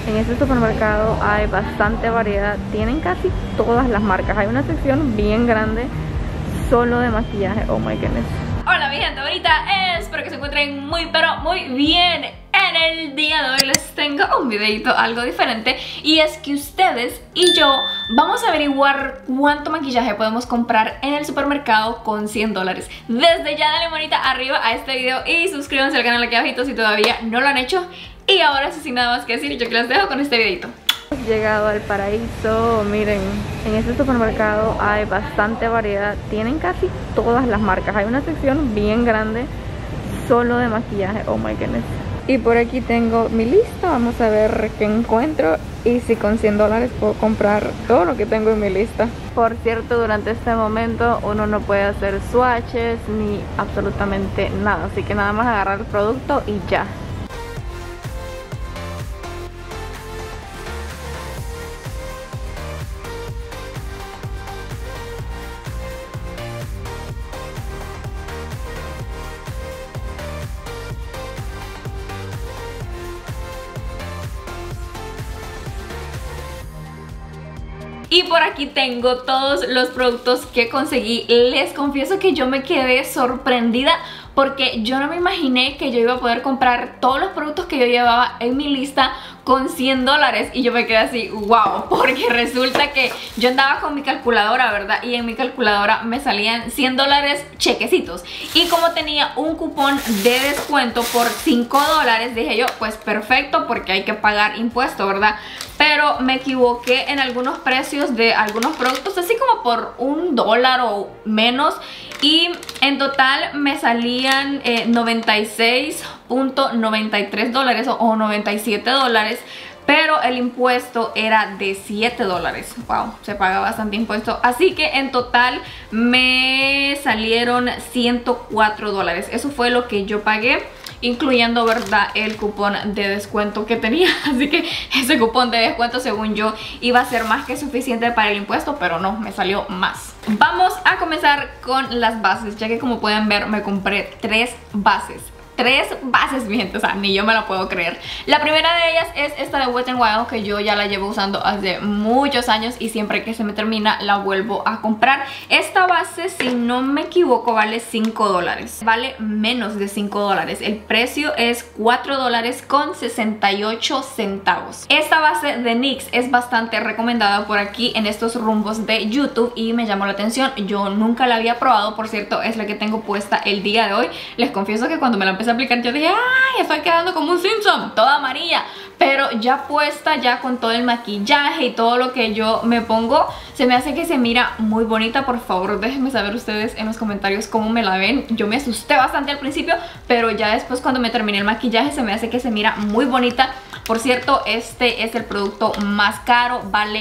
En este supermercado hay bastante variedad, tienen casi todas las marcas. Hay una sección bien grande solo de maquillaje. Oh my goodness. Hola mi gente, ahorita espero que se encuentren muy pero muy bien. En el día de hoy les tengo un videito algo diferente, y es que ustedes y yo vamos a averiguar cuánto maquillaje podemos comprar en el supermercado con $100. Desde ya dale manita arriba a este video y suscríbanse al canal aquí abajito si todavía no lo han hecho. Y ahora sí, sin nada más que decir, yo que les dejo con este videito. Hemos llegado al paraíso. Miren, en este supermercado hay bastante variedad, tienen casi todas las marcas. Hay una sección bien grande solo de maquillaje. Oh my goodness. Y por aquí tengo mi lista, vamos a ver qué encuentro y si con $100 puedo comprar todo lo que tengo en mi lista. Por cierto, durante este momento uno no puede hacer swatches ni absolutamente nada, así que nada más agarrar el producto y ya. Y por aquí tengo todos los productos que conseguí. Les confieso que yo me quedé sorprendida porque yo no me imaginé que yo iba a poder comprar todos los productos que yo llevaba en mi lista con $100. Y yo me quedé así, wow, porque resulta que yo andaba con mi calculadora, ¿verdad? Y en mi calculadora me salían $100 chequecitos. Y como tenía un cupón de descuento por $5, dije yo, pues perfecto, porque hay que pagar impuesto, ¿verdad? Pero me equivoqué en algunos precios de algunos productos, así como por $1 o menos. Y en total me salían $96.93 o $97, pero el impuesto era de $7. Wow, se paga bastante impuesto. Así que en total me salieron $104. Eso fue lo que yo pagué, incluyendo, ¿verdad?, el cupón de descuento que tenía. Así que ese cupón de descuento, según yo, iba a ser más que suficiente para el impuesto, pero no, me salió más. Vamos a comenzar con las bases, ya que como pueden ver me compré 3 bases. 3 bases, mi gente, o sea, ni yo me la puedo creer. La primera de ellas es esta de Wet n Wild, que yo ya la llevo usando hace muchos años y siempre que se me termina la vuelvo a comprar. Esta base, si no me equivoco, vale $5. Vale menos de $5. El precio es $4.68. Esta base de NYX es bastante recomendada por aquí en estos rumbos de YouTube y me llamó la atención. Yo nunca la había probado, por cierto, es la que tengo puesta el día de hoy. Les confieso que cuando me la empecé a aplicar yo dije, ay, estoy quedando como un Simpson, toda amarilla. Pero ya puesta, ya con todo el maquillaje y todo lo que yo me pongo, se me hace que se mira muy bonita. Por favor, déjenme saber ustedes en los comentarios cómo me la ven. Yo me asusté bastante al principio, pero ya después, cuando me terminé el maquillaje, se me hace que se mira muy bonita. Por cierto, este es el producto más caro, vale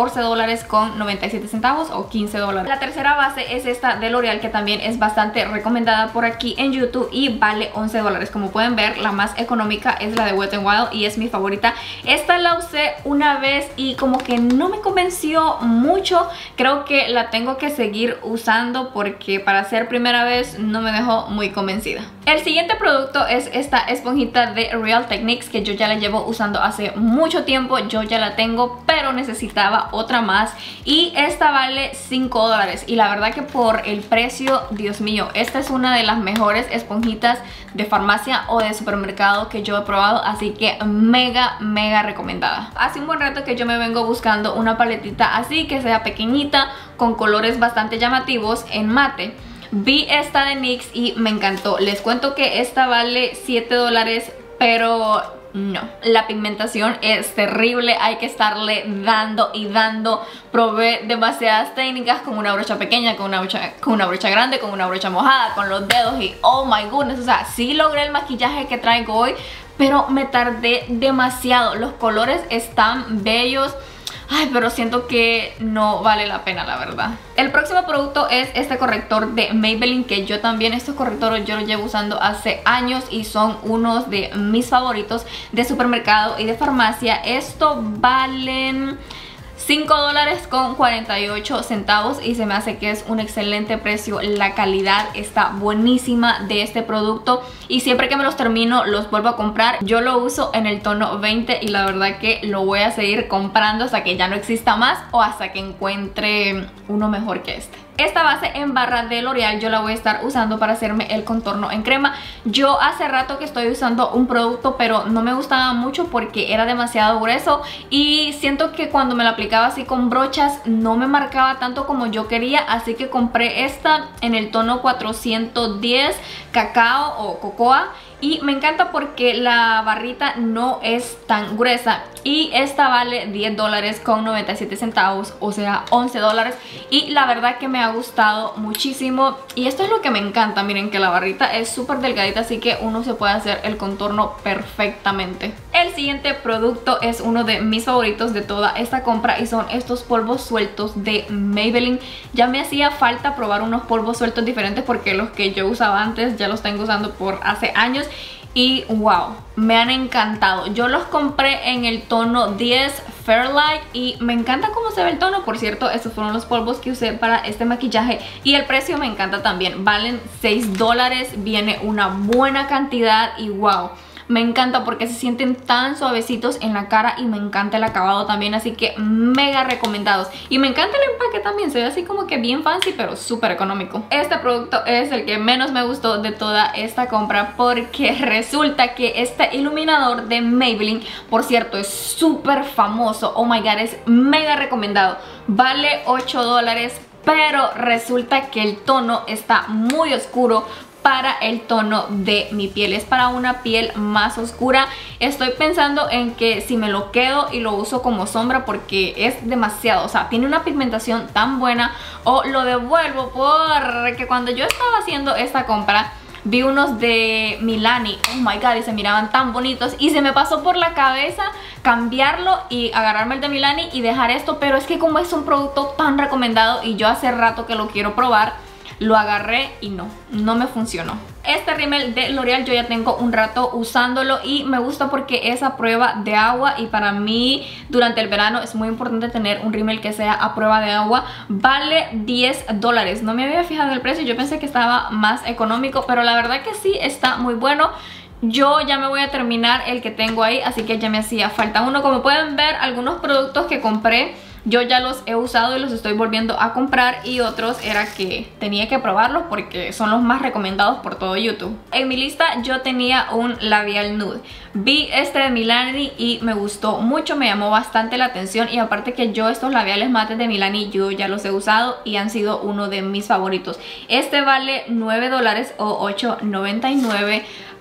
$14.97 o $15. La tercera base es esta de L'Oreal, que también es bastante recomendada por aquí en YouTube y vale $11. Como pueden ver, la más económica es la de Wet n Wild y es mi favorita. Esta la usé una vez y como que no me convenció mucho. Creo que la tengo que seguir usando porque para ser primera vez no me dejó muy convencida. El siguiente producto es esta esponjita de Real Techniques, que yo ya la llevo usando hace mucho tiempo. Yo ya la tengo, pero necesitaba otra más y esta vale $5. Y la verdad que por el precio, Dios mío, esta es una de las mejores esponjitas de farmacia o de supermercado que yo he probado, así que mega recomendada. Hace un buen rato que yo me vengo buscando una paletita así, que sea pequeñita, con colores bastante llamativos en mate. Vi esta de NYX y me encantó. Les cuento que esta vale $7, pero no, la pigmentación es terrible, hay que estarle dando y dando. Probé demasiadas técnicas, con una brocha pequeña, con una brocha grande, con una brocha mojada, con los dedos, y oh my goodness, o sea, sí logré el maquillaje que traigo hoy, pero me tardé demasiado. Los colores están bellos, ay, pero siento que no vale la pena, la verdad. El próximo producto es este corrector de Maybelline, que yo también, estos correctores yo los llevo usando hace años y son unos de mis favoritos de supermercado y de farmacia. Estos valen $5.48 y se me hace que es un excelente precio. La calidad está buenísima de este producto y siempre que me los termino los vuelvo a comprar. Yo lo uso en el tono 20 y la verdad que lo voy a seguir comprando hasta que ya no exista más o hasta que encuentre uno mejor que este. Esta base en barra de L'Oreal yo la voy a estar usando para hacerme el contorno en crema. Yo hace rato que estoy usando un producto, pero no me gustaba mucho porque era demasiado grueso y siento que cuando me lo aplicaba así con brochas no me marcaba tanto como yo quería, así que compré esta en el tono 410 cacao o cocoa. Y me encanta porque la barrita no es tan gruesa y esta vale $10.97, o sea $11. Y la verdad que me ha gustado muchísimo y esto es lo que me encanta. Miren que la barrita es súper delgadita, así que uno se puede hacer el contorno perfectamente. El siguiente producto es uno de mis favoritos de toda esta compra y son estos polvos sueltos de Maybelline. Ya me hacía falta probar unos polvos sueltos diferentes porque los que yo usaba antes ya los tengo usando por hace años. Y wow, me han encantado. Yo los compré en el tono 10 Fairlight y me encanta cómo se ve el tono. Por cierto, estos fueron los polvos que usé para este maquillaje y el precio me encanta también. Valen $6, viene una buena cantidad y wow, me encanta porque se sienten tan suavecitos en la cara y me encanta el acabado también, así que mega recomendados. Y me encanta el empaque también, se ve así como que bien fancy pero súper económico. Este producto es el que menos me gustó de toda esta compra porque resulta que este iluminador de Maybelline, por cierto, es súper famoso. Oh my god, es mega recomendado. Vale $8, pero resulta que el tono está muy oscuro para el tono de mi piel, es para una piel más oscura. Estoy pensando en que si me lo quedo y lo uso como sombra porque es demasiado, o sea, tiene una pigmentación tan buena, o lo devuelvo porque cuando yo estaba haciendo esta compra vi unos de Milani, oh my god, y se miraban tan bonitos y se me pasó por la cabeza cambiarlo y agarrarme el de Milani y dejar esto, pero es que como es un producto tan recomendado y yo hace rato que lo quiero probar, lo agarré y no me funcionó. Este rímel de L'Oreal yo ya tengo un rato usándolo y me gusta porque es a prueba de agua y para mí durante el verano es muy importante tener un rímel que sea a prueba de agua. Vale $10. No me había fijado en el precio, yo pensé que estaba más económico, pero la verdad que sí está muy bueno. Yo ya me voy a terminar el que tengo ahí, así que ya me hacía falta uno. Como pueden ver, algunos productos que compré yo ya los he usado y los estoy volviendo a comprar, y otros era que tenía que probarlos porque son los más recomendados por todo YouTube. En mi lista yo tenía un labial nude. Vi este de Milani y me gustó mucho, me llamó bastante la atención, y aparte que yo estos labiales mates de Milani yo ya los he usado y han sido uno de mis favoritos. Este vale $9 o $8.99.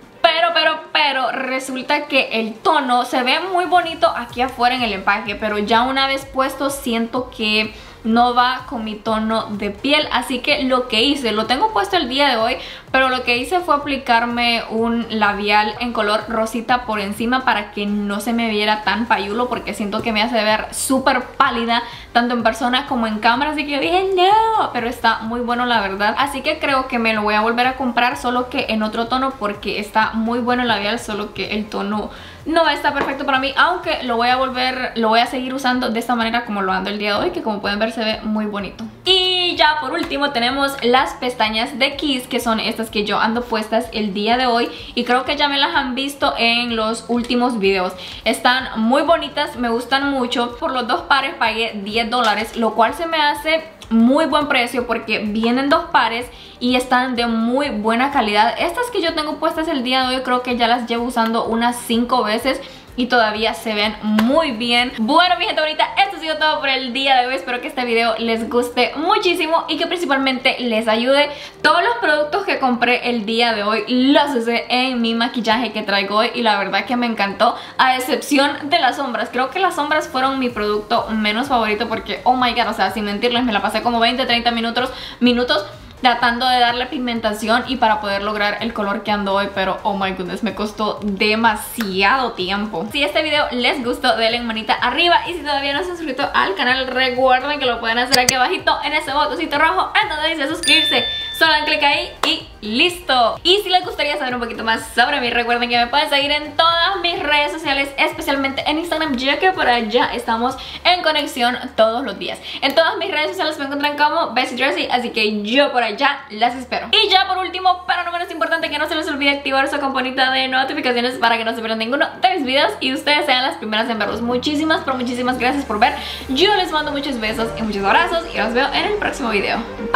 Pero resulta que el tono se ve muy bonito aquí afuera en el empaque, pero ya una vez puesto siento que no va con mi tono de piel, así que lo que hice, lo tengo puesto el día de hoy, pero lo que hice fue aplicarme un labial en color rosita por encima para que no se me viera tan payulo, porque siento que me hace ver súper pálida tanto en persona como en cámara, así que yo dije no, pero está muy bueno la verdad, así que creo que me lo voy a volver a comprar, solo que en otro tono, porque está muy bueno el labial, solo que el tono no está perfecto para mí, aunque lo voy a seguir usando de esta manera como lo ando el día de hoy, que como pueden ver se ve muy bonito. Y ya por último tenemos las pestañas de Kiss, que son estas que yo ando puestas el día de hoy, y creo que ya me las han visto en los últimos videos. Están muy bonitas, me gustan mucho. Por los dos pares pagué $10, lo cual se me hace muy buen precio porque vienen dos pares y están de muy buena calidad. Estas que yo tengo puestas el día de hoy creo que ya las llevo usando unas 5 veces y todavía se ven muy bien. Bueno, mi gente bonita, esto ha sido todo por el día de hoy. Espero que este video les guste muchísimo y que principalmente les ayude. Todos los productos que compré el día de hoy los usé en mi maquillaje que traigo hoy y la verdad que me encantó, a excepción de las sombras. Creo que las sombras fueron mi producto menos favorito porque, oh my god, o sea, sin mentirles, me la pasé como 20-30 minutos tratando de darle pigmentación y para poder lograr el color que ando hoy, pero oh my goodness, me costó demasiado tiempo. Si este video les gustó, denle manita arriba, y si todavía no se han suscrito al canal, recuerden que lo pueden hacer aquí abajito en ese botoncito rojo en donde dice suscribirse. Solo dan clic ahí y listo. Y si les gustaría saber un poquito más sobre mí, recuerden que me pueden seguir en todas mis redes sociales, especialmente en Instagram, ya que por allá estamos en conexión todos los días. En todas mis redes sociales me encuentran como Bessie Jersey, así que yo por allá las espero. Y ya por último, pero no menos importante, que no se les olvide activar esa campanita de notificaciones para que no se pierdan ninguno de mis videos y ustedes sean las primeras en verlos. Muchísimas, pero muchísimas gracias por ver. Yo les mando muchos besos y muchos abrazos y los veo en el próximo video.